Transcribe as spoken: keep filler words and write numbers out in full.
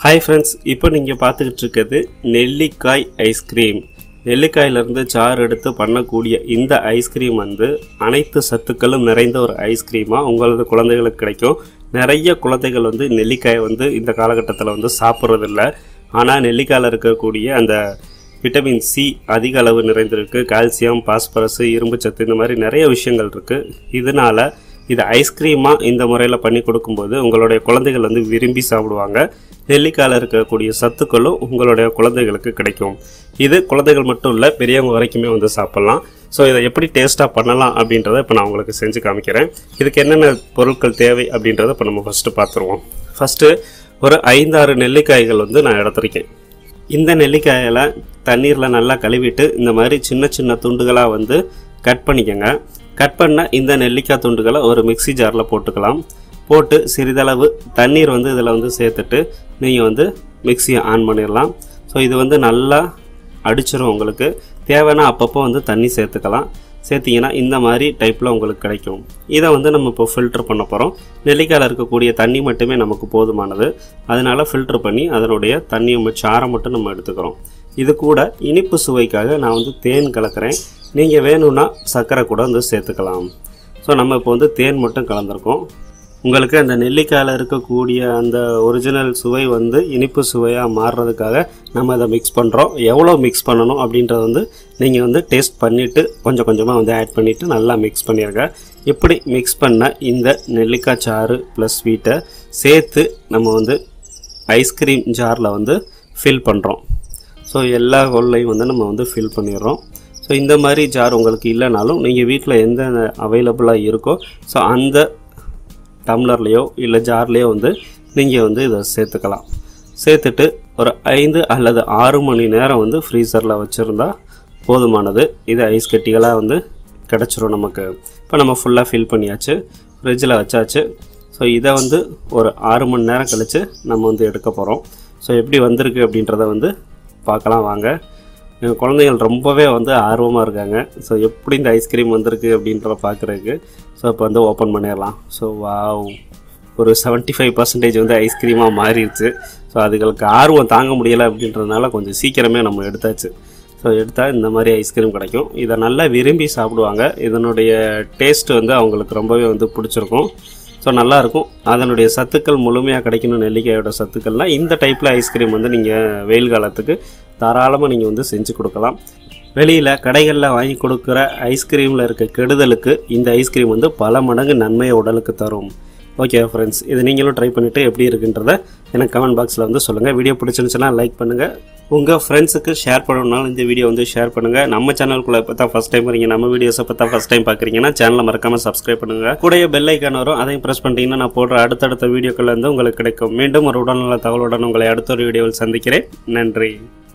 Hi friends, இப்போ நீங்க பார்த்துக்கிட்டு இருக்கிறது நெல்லிக்காய் ஐஸ்கிரீம். நெல்லிக்காயில இருந்து சாறு எடுத்து பண்ணக்கூடிய இந்த ஐஸ்கிரீம் வந்து அனைத்து சத்துக்களும் நிறைந்த ஒரு ஐஸ்கிரீமா உங்களது குழந்தைகளுக்கு கிடைக்கும். நிறைய குழந்தைகள் வந்து நெல்லிக்காயை வந்து இந்த காலகட்டத்தில் வந்து சாப்பிட்றது இல்லை. ஆனால் நெல்லிக்காயில் இருக்கக்கூடிய அந்த விட்டமின் சி அதிக அளவு நிறைந்திருக்கு. கால்சியம், பாஸ்பரஸ், இரும்பு சத்து, இந்த மாதிரி நிறைய விஷயங்கள் இருக்குது. இதனால இது ஐஸ்கிரீமாக இந்த முறையில் பண்ணி கொடுக்கும்போது உங்களுடைய குழந்தைகள் வந்து விரும்பி சாப்பிடுவாங்க. நெல்லிக்காயில் இருக்கக்கூடிய சத்துக்களும் உங்களுடைய குழந்தைகளுக்கு கிடைக்கும். இது குழந்தைகள் மட்டும் இல்லை, பெரியவங்க வரைக்குமே வந்து சாப்பிட்லாம். ஸோ இதை எப்படி டேஸ்ட்டாக பண்ணலாம் அப்படின்றத இப்போ நான் உங்களுக்கு செஞ்சு காமிக்கிறேன். இதுக்கு என்னென்ன பொருட்கள் தேவை அப்படின்றத இப்போ நம்ம ஃபஸ்ட்டு பார்த்துருவோம். ஃபஸ்ட்டு ஒரு ஐந்தாறு நெல்லிக்காய்கள் வந்து நான் எடுத்திருக்கேன். இந்த நெல்லிக்காயில் தண்ணீரில் நல்லா கழுவிட்டு இந்த மாதிரி சின்ன சின்ன துண்டுகளாக வந்து கட் பண்ணிக்கோங்க. கட் பண்ண இந்த நெல்லிக்காய் துண்டுகளை ஒரு மிக்சி ஜாரில் போட்டுக்கலாம். போட்டு சிறிதளவு தண்ணீர் வந்து இதில் வந்து சேர்த்துட்டு நீங்கள் வந்து மிக்சியை ஆன் பண்ணிடலாம். ஸோ இது வந்து நல்லா அடிச்சிடும். உங்களுக்கு தேவைன்னா அப்பப்போ வந்து தண்ணி சேர்த்துக்கலாம். சேர்த்திங்கன்னா இந்த மாதிரி டைப்பில் உங்களுக்கு கிடைக்கும். இதை வந்து நம்ம இப்போ ஃபில்டர் பண்ண போகிறோம். நெல்லிக்காயில் இருக்கக்கூடிய தண்ணி மட்டுமே நமக்கு போதுமானது. அதனால் ஃபில்டர் பண்ணி அதனுடைய தண்ணியை சாரை மட்டும் நம்ம எடுத்துக்கிறோம். இது கூட இனிப்பு சுவைக்காக நான் வந்து தேன் கலக்கிறேன். நீங்கள் வேணும்னா சர்க்கரை கூட வந்து சேர்த்துக்கலாம். ஸோ நம்ம இப்போ வந்து தேன் மட்டும் கலந்துருக்கோம். உங்களுக்கு அந்த நெல்லிக்காயில் இருக்கக்கூடிய அந்த ஒரிஜினல் சுவை வந்து இனிப்பு சுவையாக மாறுறதுக்காக நம்ம அதை மிக்ஸ் பண்ணுறோம். எவ்வளோ மிக்ஸ் பண்ணணும் அப்படின்றத வந்து நீங்கள் வந்து டேஸ்ட் பண்ணிவிட்டு கொஞ்சம் கொஞ்சமாக வந்து ஆட் பண்ணிவிட்டு நல்லா மிக்ஸ் பண்ணிடுங்க. இப்படி மிக்ஸ் பண்ண இந்த நெல்லிக்காய் சாறு ப்ளஸ் ஸ்வீட்டை சேர்த்து நம்ம வந்து ஐஸ்கிரீம் ஜாரில் வந்து ஃபில் பண்ணுறோம். ஸோ எல்லா ஹோல்லையும் வந்து நம்ம வந்து ஃபில் பண்ணிடுறோம். ஸோ இந்த மாதிரி ஜார் உங்களுக்கு இல்லைனாலும் நீங்கள் வீட்டில் எந்த அவைலபிளாக இருக்கோ ஸோ அந்த டம்ளர்லேயோ இல்லை ஜார்லேயோ வந்து நீங்கள் வந்து இதை சேர்த்துக்கலாம். சேர்த்துட்டு ஒரு ஐந்து அல்லது ஆறு மணி நேரம் வந்து ஃப்ரீசரில் வச்சுருந்தா போதுமானது. இது ஐஸ் கட்டிகளாக வந்து கிடச்சிரும் நமக்கு. இப்போ நம்ம ஃபுல்லாக ஃபில் பண்ணியாச்சு, ஃப்ரிட்ஜில் வச்சாச்சு. ஸோ இதை வந்து ஒரு ஆறு மணி நேரம் கழித்து நம்ம வந்து எடுக்க போகிறோம். ஸோ எப்படி வந்திருக்கு அப்படின்றத வந்து பார்க்கலாம் வாங்க. எங்கள் குழந்தைகள் ரொம்பவே வந்து ஆர்வமாக இருக்காங்க. ஸோ எப்படி இந்த ஐஸ்கிரீம் வந்திருக்கு அப்படின்றத பார்க்குறதுக்கு. ஸோ இப்போ வந்து ஓப்பன் பண்ணிடலாம். ஸோ வாவ், ஒரு செவன்ட்டி ஃபைவ் பர்சன்டேஜ் வந்து ஐஸ்கிரீமாக மாறிடுச்சு. ஸோ அதுகளுக்கு ஆர்வம் தாங்க முடியலை அப்படின்றதுனால கொஞ்சம் சீக்கிரமே நம்ம எடுத்தாச்சு. ஸோ எடுத்தால் இந்த மாதிரி ஐஸ்கிரீம் கிடைக்கும். இதை நல்லா விரும்பி சாப்பிடுவாங்க. இதனுடைய டேஸ்ட் வந்து அவங்களுக்கு ரொம்பவே வந்து பிடிச்சிருக்கும். ஸோ நல்லாயிருக்கும். அதனுடைய சத்துக்கள் முழுமையாக கிடைக்கணும். நெல்லிக்காயோட சத்துக்கள்லாம் இந்த டைப்பில் ஐஸ்கிரீம் வந்து நீங்கள் வெயில் காலத்துக்கு தாராளமாக நீங்கள் வந்து செஞ்சு கொடுக்கலாம். வெளியில் கடைகளில் வாங்கி கொடுக்குற ஐஸ்கிரீமில் இருக்க கெடுதலுக்கு இந்த ஐஸ்கிரீம் வந்து பல மடங்கு நன்மையை உடலுக்கு தரும். ஓகே ஃப்ரெண்ட்ஸ், இது நீங்களும் ட்ரை பண்ணிவிட்டு எப்படி இருக்குன்றத எனக்கு கமெண்ட் பாக்ஸில் வந்து சொல்லுங்கள். வீடியோ பிடிச்சிருந்துச்சுன்னா லைக் பண்ணுங்கள். உங்கள் ஃப்ரெண்ட்ஸுக்கு ஷேர் பண்ணணும்னாலும் இந்த வீடியோ வந்து ஷேர் பண்ணுங்கள். நம்ம சேனலுக்குள்ளே இப்போ தான் ஃபஸ்ட் டைம் வரீங்க, நம்ம வீடியோஸை இப்போ தான் ஃபஸ்ட் டைம் பார்க்குறீங்கன்னா சேனலை மறக்காமல் சப்ஸ்கிரைப் பண்ணுங்கள். கூடயே பெல் ஐக்கான் வரும், அதையும் ப்ரெஸ் பண்ணிட்டீங்கன்னா நான் போடுற அடுத்தடுத்த வீடியோக்கள் வந்து உங்களுக்கு கிடைக்கும். மீண்டும் ஒரு உடல்நல தகவலுடன் உங்களை அடுத்த ஒரு வீடியோவில் சந்திக்கிறேன். நன்றி.